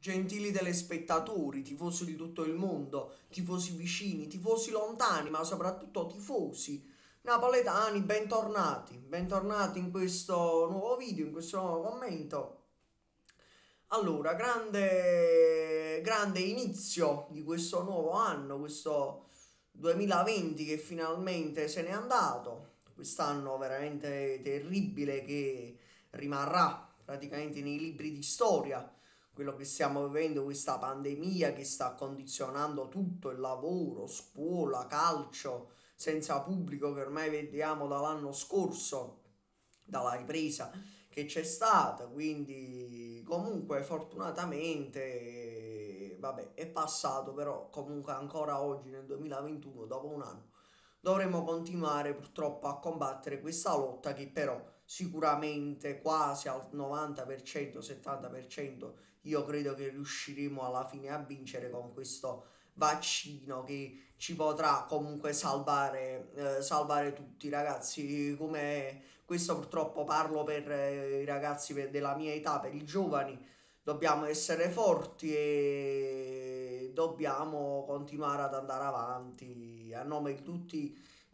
Gentili telespettatori, tifosi di tutto il mondo, tifosi vicini, tifosi lontani, ma soprattutto tifosi napoletani, bentornati. Bentornati in questo nuovo video, in questo nuovo commento. Allora, grande inizio di questo nuovo anno, questo 2020 che finalmente se n'è andato. Quest'anno veramente terribile che rimarrà praticamente nei libri di storia quello che stiamo vivendo, questa pandemia che sta condizionando tutto il lavoro, scuola, calcio, senza pubblico che ormai vediamo dall'anno scorso, dalla ripresa che c'è stata, quindi comunque fortunatamente vabbè, è passato, però comunque ancora oggi nel 2021, dopo un anno, dovremo continuare purtroppo a combattere questa lotta che però sicuramente quasi al 90%, 70% io credo che riusciremo alla fine a vincere con questo vaccino che ci potrà comunque salvare tutti, ragazzi. Come questo purtroppo parlo per i ragazzi della mia età, per i giovani. Dobbiamo essere forti e dobbiamo continuare ad andare avanti a nome di tutti,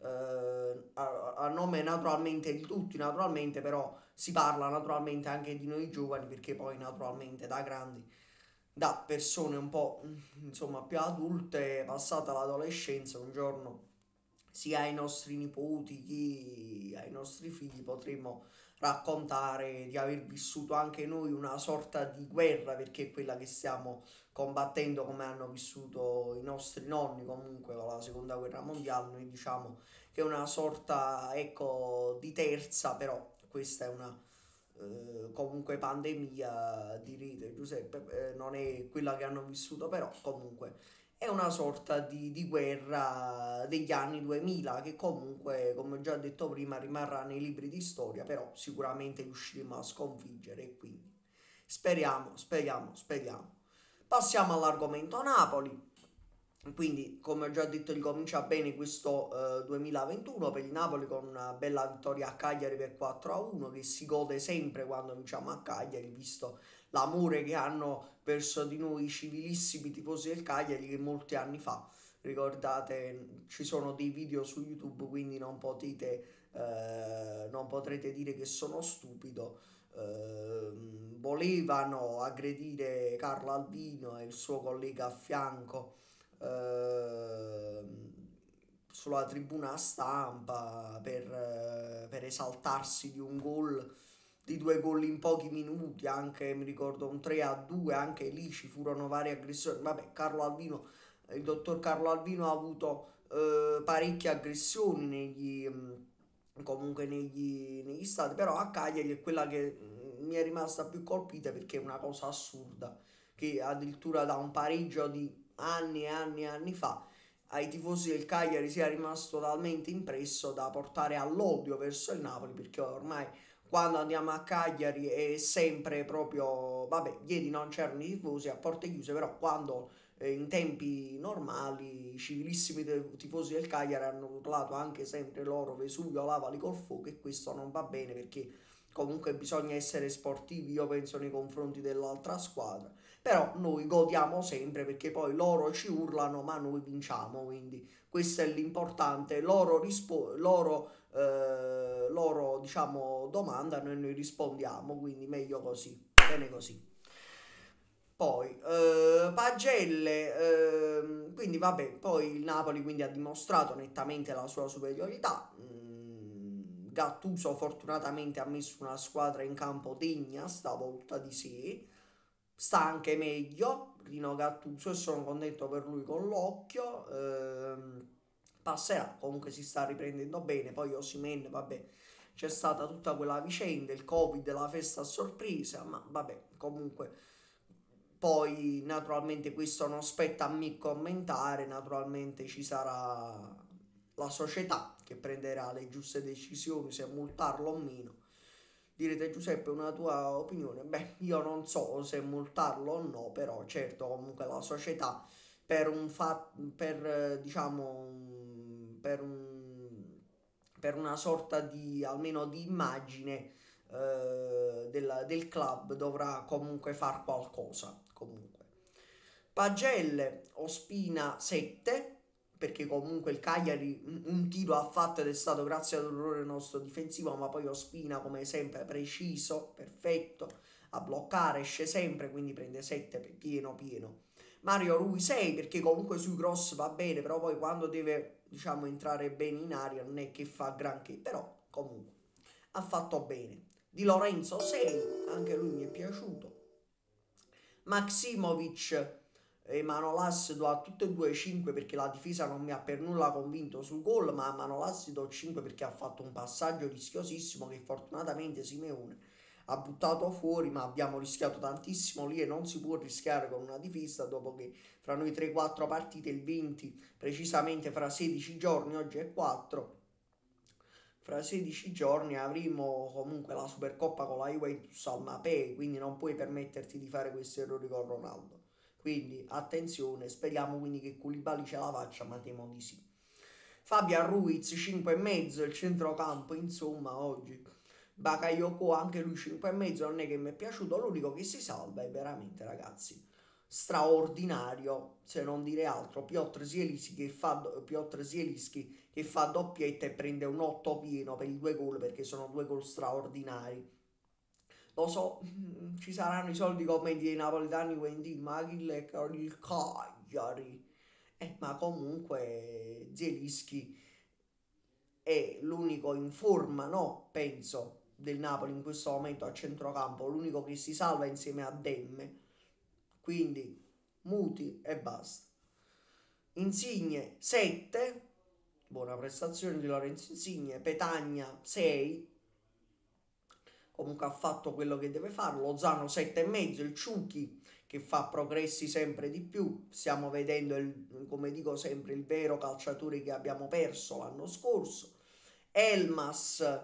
a nome naturalmente di tutti, naturalmente, però si parla naturalmente anche di noi giovani perché poi naturalmente da grandi, da persone un po' insomma più adulte, passata l'adolescenza, un giorno sia ai nostri nipoti che ai nostri figli potremo raccontare di aver vissuto anche noi una sorta di guerra, perché è quella che stiamo combattendo come hanno vissuto i nostri nonni comunque con la seconda guerra mondiale. Noi diciamo che è una sorta, ecco, di terza, però questa è una comunque pandemia, direte Giuseppe, non è quella che hanno vissuto, però comunque è una sorta di guerra degli anni 2000 che comunque, come ho già detto prima, rimarrà nei libri di storia, però sicuramente riusciremo a sconfiggere e quindi speriamo. Passiamo all'argomento Napoli. Quindi, come ho già detto, ricomincia bene questo 2021 per il Napoli con una bella vittoria a Cagliari per 4-1 che si gode sempre quando vinciamo a Cagliari, visto l'amore che hanno verso di noi i civilissimi tifosi del Cagliari che molti anni fa, ricordate, ci sono dei video su YouTube, quindi non potrete dire che sono stupido. Volevano aggredire Carlo Albino e il suo collega a fianco ehm, sulla tribuna stampa per esaltarsi di un gol, di due gol in pochi minuti, anche mi ricordo un 3-2, anche lì ci furono varie aggressioni. Vabbè, il dottor Carlo Albino ha avuto parecchie aggressioni comunque negli stati, però a Cagliari è quella che mi è rimasta più colpita perché è una cosa assurda che addirittura da un pareggio di anni e anni e anni fa ai tifosi del Cagliari sia rimasto talmente impresso da portare all'odio verso il Napoli, perché ormai quando andiamo a Cagliari è sempre proprio, vabbè, ieri non c'erano i tifosi a porte chiuse, però quando in tempi normali i civilissimi tifosi del Cagliari hanno urlato anche sempre loro Vesuvio lavali col fuoco, e questo non va bene perché comunque bisogna essere sportivi, io penso, nei confronti dell'altra squadra, però noi godiamo sempre perché poi loro ci urlano ma noi vinciamo, quindi questo è l'importante. Loro diciamo domandano e noi rispondiamo, quindi meglio così, bene così. Poi Pagelle, quindi vabbè, poi il Napoli quindi ha dimostrato nettamente la sua superiorità. Gattuso fortunatamente ha messo una squadra in campo degna stavolta di sé, sta anche meglio Rino Gattuso e sono contento per lui con l'occhio. Passerà, comunque si sta riprendendo bene. Poi Osimhen, vabbè, c'è stata tutta quella vicenda, il Covid, la festa a sorpresa, ma vabbè, comunque poi naturalmente questo non spetta a me commentare, naturalmente ci sarà la società che prenderà le giuste decisioni se multarlo o meno. Direte Giuseppe una tua opinione? Beh, io non so se multarlo o no, però certo comunque la società per un fatto, per diciamo, per una sorta di almeno di immagine del club dovrà comunque far qualcosa. Comunque. Pagelle, Ospina 7, perché comunque il Cagliari un tiro ha fatto ed è stato grazie ad un errore nostro difensivo, ma poi Ospina come sempre preciso, perfetto, a bloccare, esce sempre, quindi prende 7 pieno pieno. Mario Rui 6 perché comunque sui cross va bene, però poi quando deve diciamo entrare bene in aria non è che fa granché, però comunque ha fatto bene. Di Lorenzo 6, anche lui mi è piaciuto. Maximovic e Manolas do a tutte e due 5 perché la difesa non mi ha per nulla convinto sul gol, ma a Manolas do 5 perché ha fatto un passaggio rischiosissimo che fortunatamente Simeone ha buttato fuori, ma abbiamo rischiato tantissimo lì e non si può rischiare con una difesa dopo che fra noi 3-4 partite, il 20 precisamente fra 16 giorni, oggi è 4, fra 16 giorni avremo comunque la Supercoppa con la Juventus al Mapei, quindi non puoi permetterti di fare questi errori con Ronaldo. Quindi attenzione, speriamo quindi che Koulibaly ce la faccia, ma temo di sì. Fabian Ruiz 5,5, il centrocampo, insomma, oggi. Bakayoko anche lui 5,5, non è che mi è piaciuto, l'unico che si salva è veramente, ragazzi, straordinario, se non dire altro, Piotr Zielinski che fa doppietta e prende un 8 pieno per i due gol perché sono due gol straordinari. Lo so, ci saranno i soldi come di napoletani Wendy, ma il Cagliari. Ma comunque Zielinski è l'unico in forma, no? Penso, del Napoli in questo momento a centrocampo, l'unico che si salva insieme a Demme. Quindi muti e basta. Insigne 7, buona prestazione di Lorenzo Insigne. Petagna 6, comunque ha fatto quello che deve fare. Lozano 7,5, il Ciuchi che fa progressi sempre di più. Stiamo vedendo, come dico sempre, il vero calciatore che abbiamo perso l'anno scorso. Elmas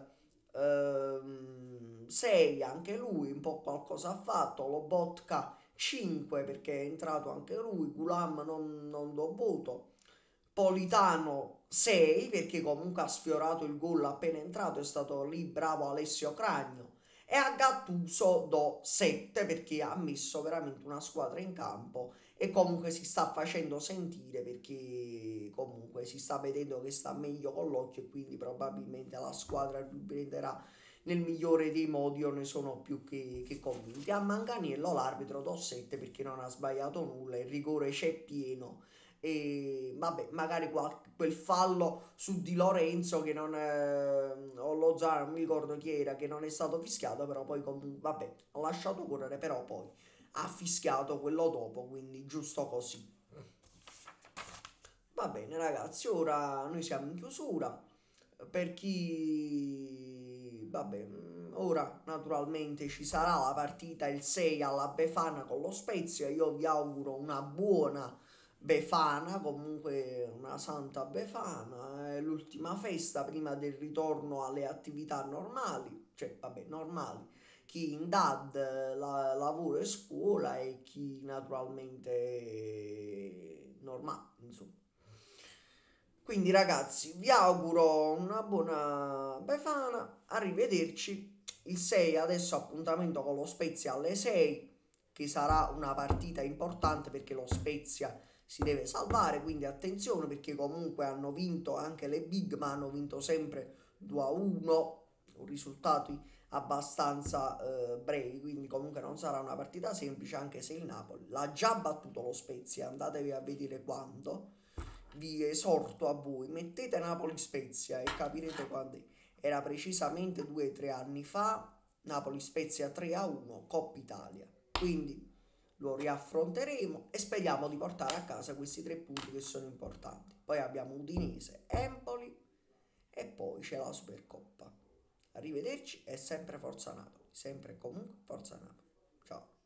6, anche lui un po' qualcosa ha fatto. Lobotka 5 perché è entrato anche lui. Gulam non do voto. Politano 6 perché comunque ha sfiorato il gol appena entrato, è stato lì bravo Alessio Cragno. E a Gattuso do 7 perché ha messo veramente una squadra in campo e comunque si sta facendo sentire perché comunque si sta vedendo che sta meglio con l'occhio e quindi probabilmente la squadra riprenderà nel migliore dei modi, io ne sono più che convinti. A Manganiello l'arbitro do 7 perché non ha sbagliato nulla, il rigore c'è pieno e vabbè, magari quel fallo su Di Lorenzo che non o Lozano, non mi ricordo chi era, che non è stato fischiato, però poi comunque vabbè, ha lasciato correre, però poi ha fischiato quello dopo, quindi giusto così. Va bene ragazzi, ora noi siamo in chiusura. Per chi vabbè, ora naturalmente ci sarà la partita il 6 alla Befana con lo Spezia. Io vi auguro una buona Befana, comunque una santa Befana. È l'ultima festa prima del ritorno alle attività normali, cioè vabbè, normali. Chi in DAD, lavoro e scuola e chi naturalmente normale, insomma. Quindi ragazzi, vi auguro una buona Befana, arrivederci. Il 6 adesso appuntamento con lo Spezia alle 6, che sarà una partita importante perché lo Spezia si deve salvare, quindi attenzione perché comunque hanno vinto anche le big, ma hanno vinto sempre 2-1, risultati abbastanza brevi, quindi comunque non sarà una partita semplice anche se il Napoli l'ha già battuto lo Spezia, andatevi a vedere quando. Vi esorto a voi, mettete Napoli Spezia e capirete quando è. Era precisamente 2 o 3 anni fa, Napoli Spezia 3-1, Coppa Italia. Quindi lo riaffronteremo e speriamo di portare a casa questi 3 punti che sono importanti. Poi abbiamo Udinese, Empoli e poi c'è la Supercoppa. Arrivederci e sempre Forza Napoli, sempre e comunque Forza Napoli. Ciao.